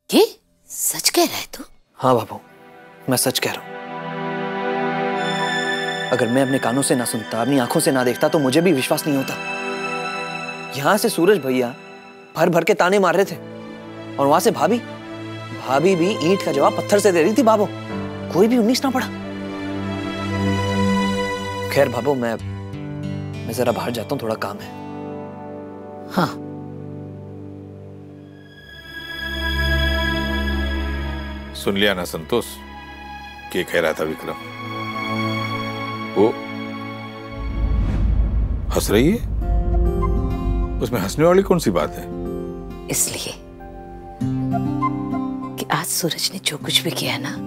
ये सच कह रहा है तू? हाँ बाबू, मैं सच कह रहा हूँ। अगर मैं अपने कानों से ना सुनता, अपनी आंखों से ना देखता तो मुझे भी विश्वास नहीं होता। यहां से सूरज भैया भर भर के ताने मार रहे थे और वहां से भाभी भी ईंट का जवाब पत्थर से दे रही थी। बाबू, कोई भी 19 ना पड़ा। खैर बाबू, मैं जरा बाहर जाता हूँ, थोड़ा काम है। हाँ। सुन लिया ना संतोष, क्या कह रहा था विक्रम? वो हंस रही है, उसमें हंसने वाली कौन सी बात है? इसलिए कि आज सूरज ने जो कुछ भी किया ना,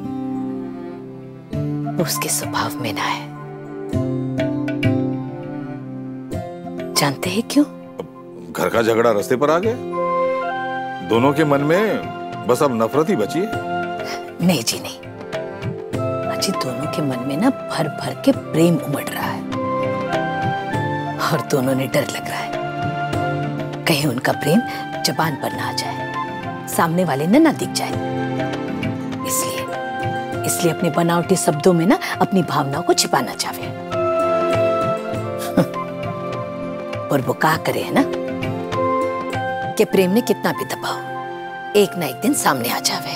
वो उसके स्वभाव में ना है। जानते हैं क्यों? घर का झगड़ा रास्ते पर आ गया, दोनों के मन में बस अब नफरत ही बची है। नहीं जी नहीं, अजी दोनों के मन में ना भर भर के प्रेम उमड़ रहा है और दोनों ने डर लग रहा है कहीं उनका प्रेम जबान पर ना आ जाए, सामने वाले ने ना दिख जाए। इसलिए अपने बनावटी शब्दों में ना अपनी भावनाओं को छिपाना चाहे। और वो क्या करे है ना कि प्रेम ने कितना भी दबाओ, एक ना एक दिन सामने आ जावे।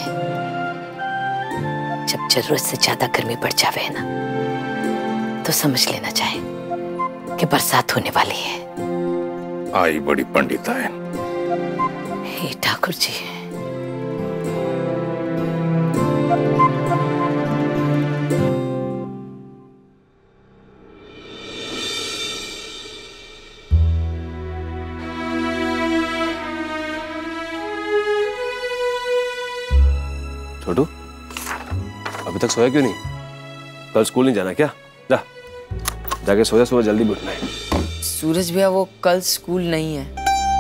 जब जरूरत से ज्यादा गर्मी बढ़ जावे ना, तो समझ लेना चाहे कि बरसात होने वाली है। आई बड़ी पंडिता है। हे ठाकुर जी, छोटू, अभी तक सोया क्यों नहीं? कल स्कूल नहीं जाना क्या? जा जाके सोया, सुबह जल्दी उठना है। सूरज भैया, वो कल स्कूल नहीं है।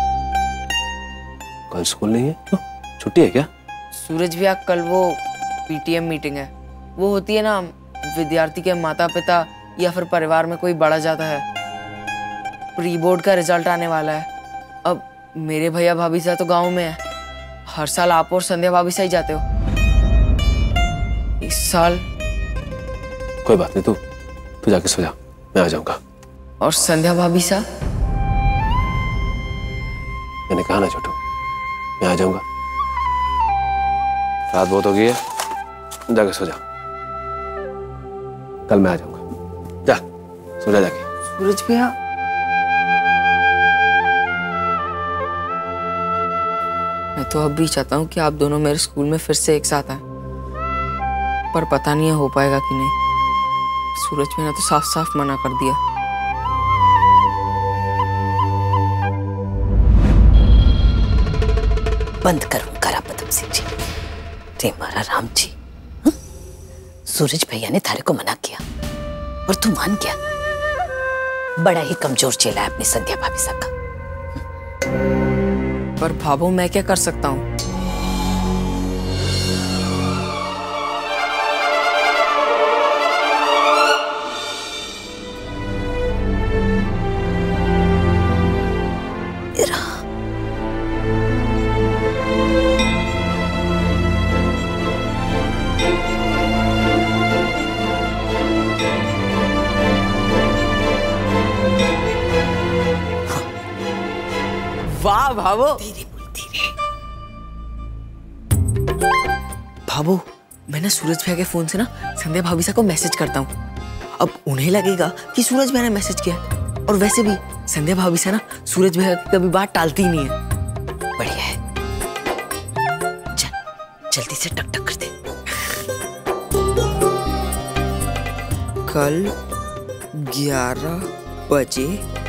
कल स्कूल नहीं है? क्यों? छुट्टी है क्या? सूरज भैया, कल वो पीटीएम मीटिंग है। वो होती है ना, विद्यार्थी के माता पिता या फिर परिवार में कोई बड़ा जाता है। प्री बोर्ड का रिजल्ट आने वाला है। अब मेरे भैया भाभी सा तो गांव में है, हर साल आप और संध्या भाभी सा ही जाते हो। इस साल कोई बात नहीं, तू जाके सो जा, मैं आ जाऊंगा। और संध्या भाभी सा? मैंने कहा ना छोटू, मैं आ जाऊंगा। रात बहुत हो गई है, जाके सो जा, कल मैं आ जाऊंगा। जा सो जा जाके। सूरज भैया, मैं तो अब भी चाहता हूँ कि आप दोनों मेरे स्कूल में फिर से एक साथ आए, पर पता नहीं है हो पाएगा कि नहीं। सूरज भैया ने तो साफ साफ मना कर दिया। बंद करूं करा पदम सिंह जी, रे मारा राम जी। हा? सूरज भैया ने थारे को मना किया और तू मान गया। बड़ा ही कमजोर चेला है अपनी संध्या भाभी सा का। पर भाभो, मैं क्या कर सकता हूँ? वाह भाभो। भाभो, मैं ना सूरज भैया के फोन से ना संध्या भाभी सा को मैसेज करता हूँ। अब उन्हें लगेगा कि सूरज भैया ने मैसेज किया, और वैसे भी संध्या भाभी सा ना सूरज भैया कभी बात टालती ही नहीं है। बढ़िया है, जल्दी से टक टक कर दे। कल 11 बजे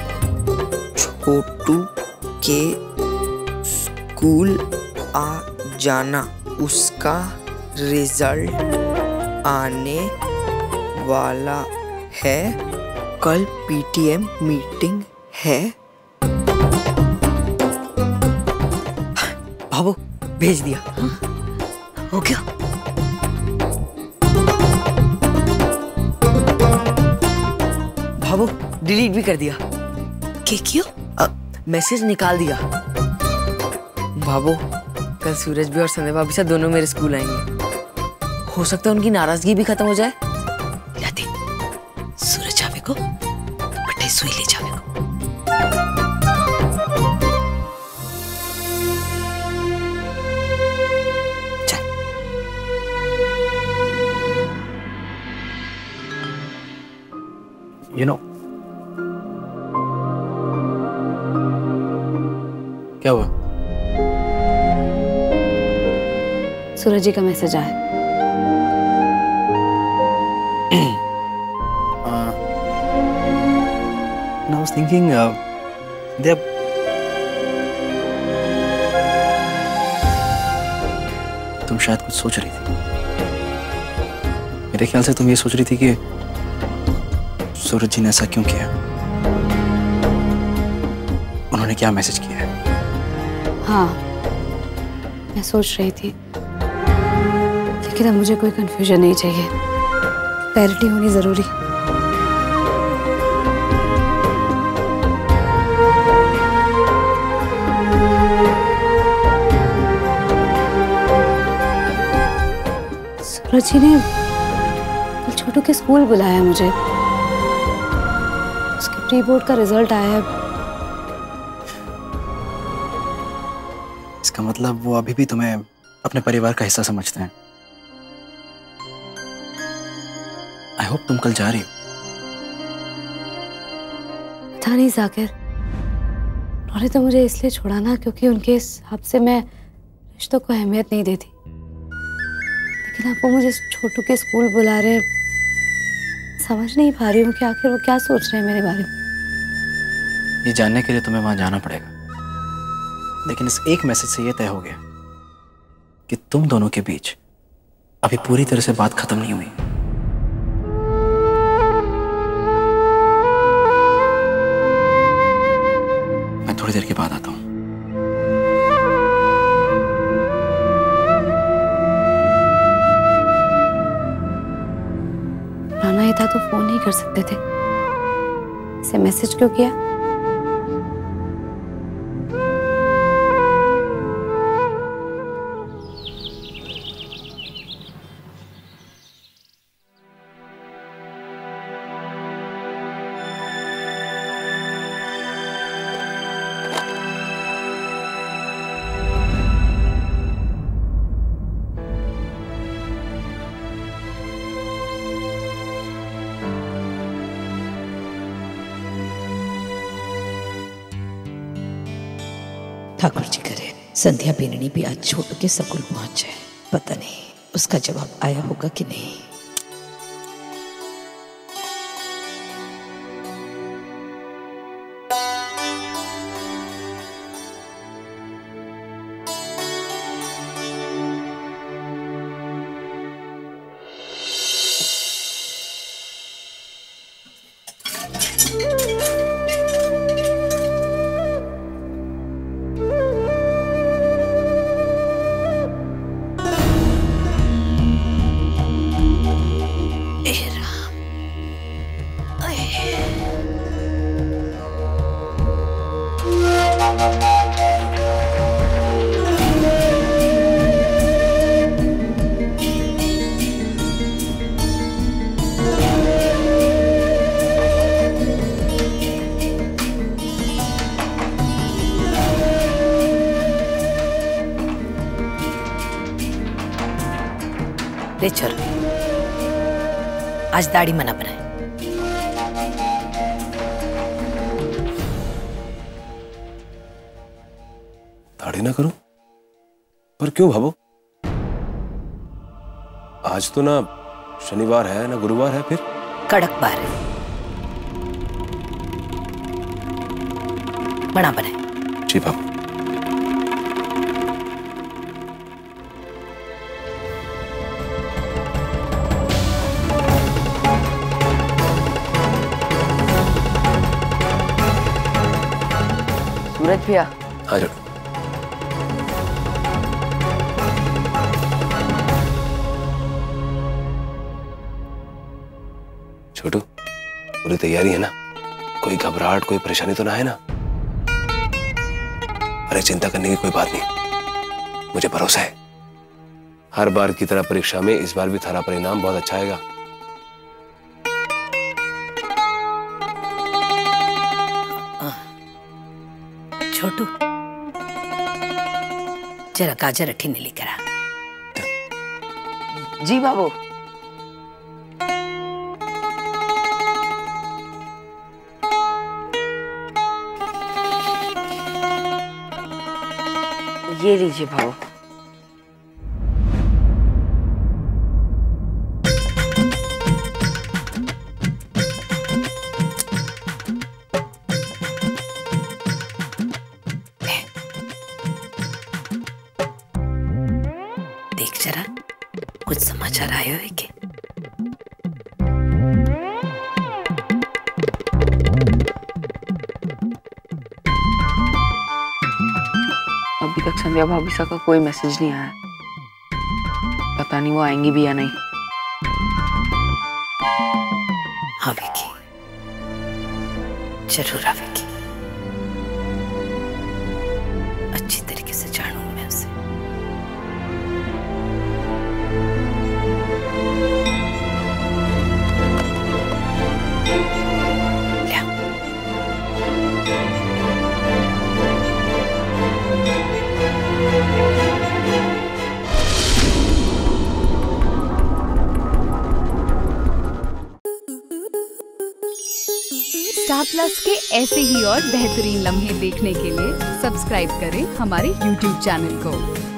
छोटू के स्कूल आ जाना, उसका रिजल्ट आने वाला है। कल पीटीएम मीटिंग है। भाभो, भेज दिया। हो गया? भाभो, डिलीट भी कर दिया। क्या क्यों? मैसेज निकाल दिया। भाभो, कल सूरज भी और संध्या भाभी से दोनों मेरे स्कूल आएंगे। हो सकता है उनकी नाराजगी भी खत्म हो जाए। लाते सूरज जावे को बटे सुई ले जावे को। चल। You know, क्या हुआ? सूरज जी का मैसेज आया। I was thinking, तुम शायद कुछ सोच रही थी। मेरे ख्याल से तुम ये सोच रही थी कि सूरज जी ने ऐसा क्यों किया, उन्होंने क्या मैसेज किया है। हाँ, मैं सोच रही थी, लेकिन अब मुझे कोई कंफ्यूजन नहीं चाहिए। क्लैरिटी होनी जरूरी। सूरज जी ने कल छोटू के स्कूल बुलाया मुझे। उसके प्री बोर्ड का रिजल्ट आया है। इसका मतलब वो अभी भी तुम्हें अपने परिवार का हिस्सा समझते हैं। आई होप तुम कल जा रही हो। पता नहीं जाकिर, उन्होंने तो मुझे इसलिए छोड़ा ना क्योंकि उनके हिसाब से मैं रिश्तों को अहमियत नहीं देती। लेकिन अब वो मुझे छोटू के स्कूल बुला रहे, समझ नहीं पा रही हूँ कि आखिर वो क्या सोच रहे हैं मेरे बारे में। ये जानने के लिए तुम्हें वहां जाना पड़ेगा, लेकिन इस एक मैसेज से ये तय हो गया कि तुम दोनों के बीच अभी पूरी तरह से बात खत्म नहीं हुई। मैं थोड़ी देर के बाद आता हूं। राना ही था तो फोन नहीं कर सकते थे, इसे मैसेज क्यों किया? ठाकुर जी करे संध्या बेननी भी आज छोटू के स्कूल पहुंच जाए। पता नहीं उसका जवाब आया होगा कि नहीं। ले चल, आज दाढ़ी मना बनाए। दाढ़ी ना करूं? पर क्यों भाबो? आज तो ना शनिवार है ना गुरुवार है, फिर कड़क बार है, बना बनाए। जी भाबो। सूरज भैया, हाँ जाओ। छोटू, पूरी तैयारी है ना? कोई घबराहट, कोई परेशानी तो ना है ना? अरे चिंता करने की कोई बात नहीं, मुझे भरोसा है हर बार की तरह परीक्षा में इस बार भी थारा परिणाम बहुत अच्छा आएगा। छोटू, जरा गाजर अठी ने लेकर आ। जी बाबू। ये लीजिए बाबू। देख जरा, कुछ समाचार आए हुए क्या? अभी तक संध्या भाभी सा का कोई मैसेज नहीं आया। पता नहीं वो आएंगी भी या नहीं। आवेगी, जरूर आवेगी। अच्छी तरीके से जानूंगी मैं उसे। स्टार प्लस के ऐसे ही और बेहतरीन लम्हे देखने के लिए सब्सक्राइब करें हमारे YouTube चैनल को।